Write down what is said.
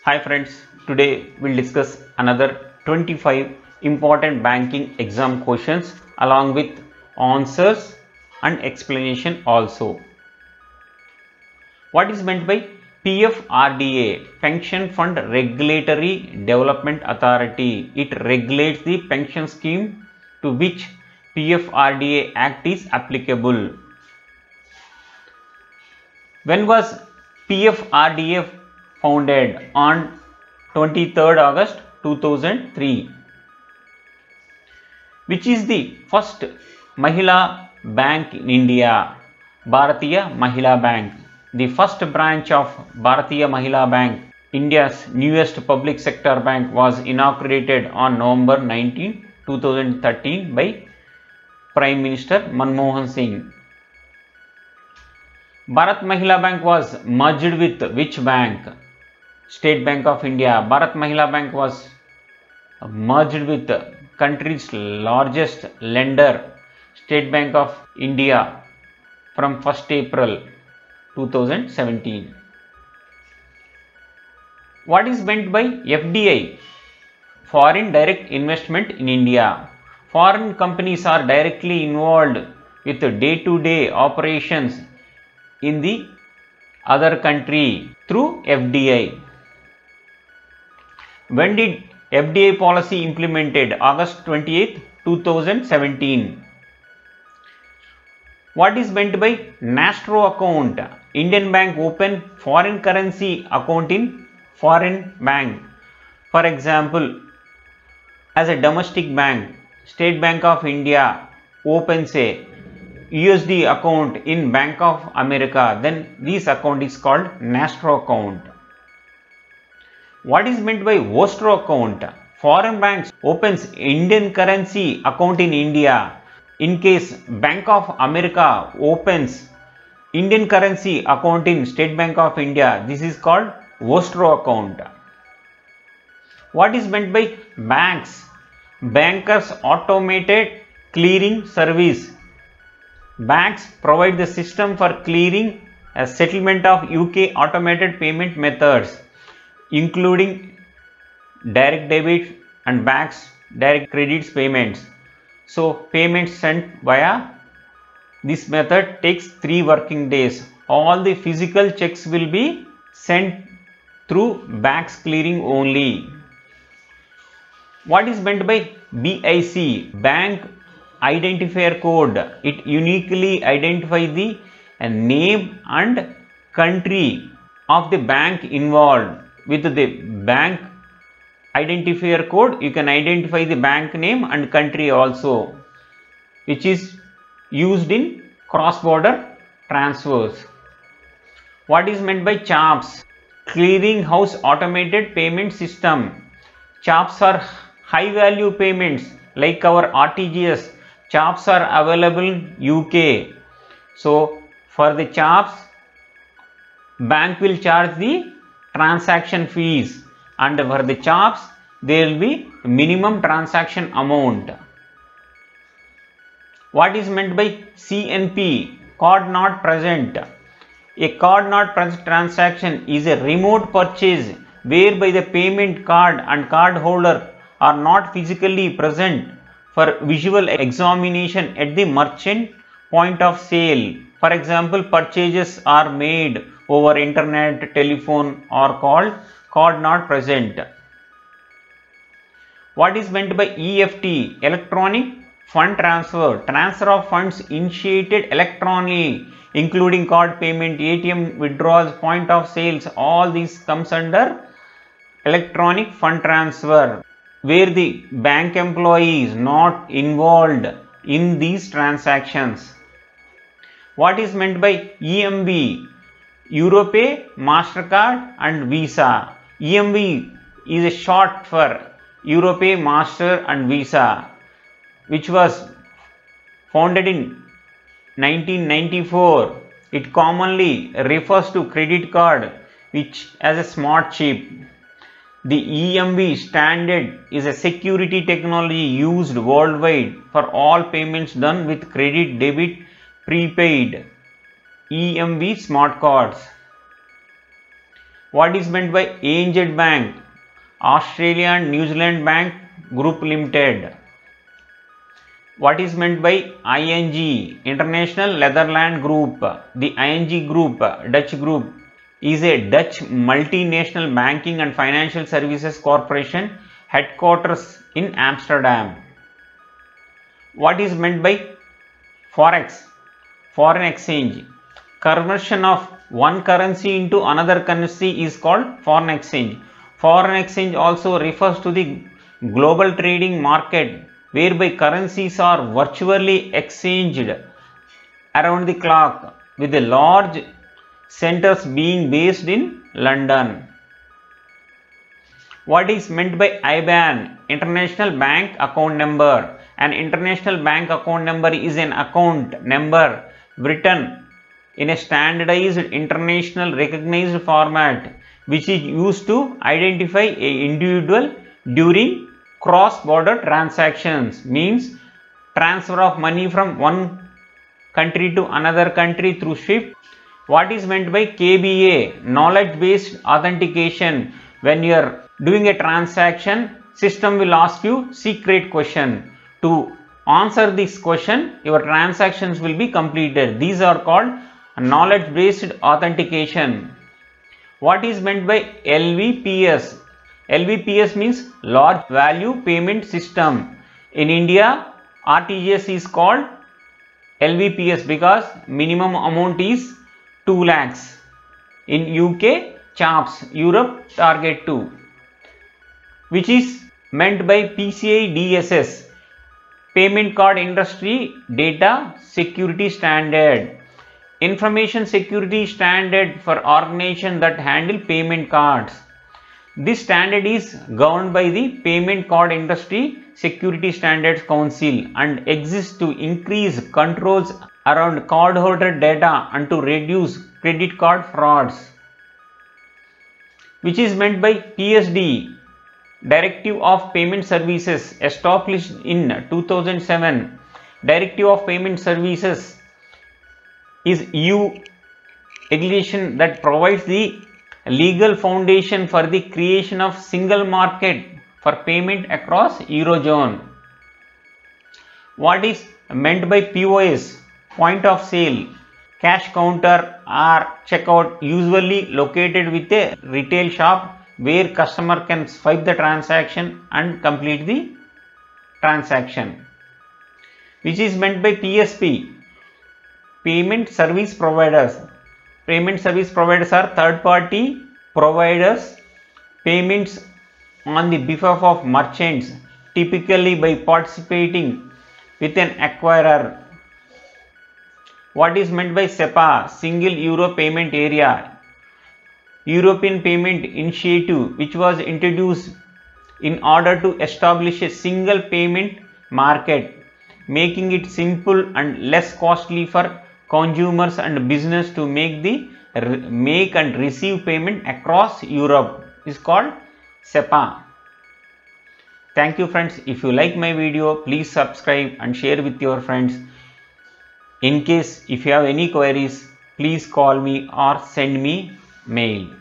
Hi friends, today we'll discuss another 25 important banking exam questions along with answers and explanation also. What is meant by PFRDA? Pension Fund Regulatory Development Authority. It regulates the pension scheme to which PFRDA Act is applicable. When was PFRDA founded? On 23rd August 2003. Which is the first Mahila Bank in India? Bharatiya Mahila Bank. The first branch of Bharatiya Mahila Bank, India's newest public sector bank, was inaugurated on November 19, 2013 by Prime Minister Manmohan Singh. Bharat Mahila Bank was merged with which bank? State Bank of India. Bharat Mahila Bank was merged with the country's largest lender, State Bank of India, from 1st April 2017. What is meant by FDI? Foreign Direct Investment in India. Foreign companies are directly involved with day-to-day operations in the other country through FDI. When did FDI policy implemented? August 28, 2017. What is meant by NASTRO account? Indian bank open foreign currency account in foreign bank. For example, as a domestic bank, State Bank of India opens a USD account in Bank of America, then this account is called NASTRO account. What is meant by VOSTRO account? Foreign banks opens Indian currency account in India. In case Bank of America opens Indian currency account in State Bank of India, this is called VOSTRO account. What is meant by banks? Bankers automated clearing service. Banks provide the system for clearing a settlement of UK automated payment methods, including direct debit and banks direct credits payments. So payments sent via this method takes 3 working days. All the physical checks will be sent through banks clearing only. What is meant by BIC? Bank Identifier Code. It uniquely identifies the name and country of the bank involved. With the bank identifier code, you can identify the bank name and country also, which is used in cross-border transfers. What is meant by CHAPS? Clearing House Automated Payment System. CHAPS are high value payments like our RTGS. CHAPS are available in UK. So for the CHAPS, bank will charge the transaction fees, and for the CHAPS there will be minimum transaction amount. What is meant by CNP? Card not present. A card not present transaction is a remote purchase whereby the payment card and card holder are not physically present for visual examination at the merchant point of sale. For example, purchases are made over internet, telephone, or called card not present. What is meant by EFT? Electronic fund transfer. Transfer of funds initiated electronically, including card payment, ATM withdrawals, point of sales. All these comes under electronic fund transfer, where the bank employee is not involved in these transactions. What is meant by EMV? Europay, MasterCard and Visa. EMV is a short for Europay, Master and Visa, which was founded in 1994. It commonly refers to credit card which as a smart chip. The EMV standard is a security technology used worldwide for all payments done with credit, debit, prepaid, EMV smart cards. What is meant by ANZ Bank? Australia and New Zealand Bank Group Limited. What is meant by ING? International Netherlands Group. The ING Group, Dutch Group, is a Dutch multinational banking and financial services corporation headquarters in Amsterdam. What is meant by Forex? Foreign exchange. Conversion of one currency into another currency is called foreign exchange. Foreign exchange also refers to the global trading market whereby currencies are virtually exchanged around the clock, with the large centers being based in London. What is meant by IBAN? International Bank Account Number. An international bank account number is an account number written in a standardized international recognized format which is used to identify an individual during cross-border transactions, means transfer of money from one country to another country through SWIFT. What is meant by KBA? Knowledge-based authentication. When you are doing a transaction, system will ask you secret question. To answer this question, your transactions will be completed. These are called knowledge-based authentication. What is meant by LVPS? LVPS means large value payment system. In India, RTGS is called LVPS because minimum amount is 2 lakhs. In UK, CHAPS, Europe Target 2. Which is meant by PCI DSS? Payment Card Industry Data Security Standard. Information security standard for organizations that handle payment cards. This standard is governed by the Payment Card Industry Security Standards Council and exists to increase controls around cardholder data and to reduce credit card frauds. Which is meant by PSD? Directive of Payment Services, established in 2007. Directive of Payment Services is EU regulation that provides the legal foundation for the creation of single market for payment across Eurozone. What is meant by POS? Point of sale, cash counter or checkout, usually located with a retail shop where customer can swipe the transaction and complete the transaction. Which is meant by PSP? Payment service providers. Payment service providers are third party providers payments on the behalf of merchants, typically by participating with an acquirer. What is meant by SEPA? Single Euro Payment Area. European Payment Initiative, which was introduced in order to establish a single payment market, making it simple and less costly for consumers and business to make and receive payment across Europe, is called SEPA. Thank you friends. If you like my video, please subscribe and share with your friends. In case if you have any queries, please call me or send me mail.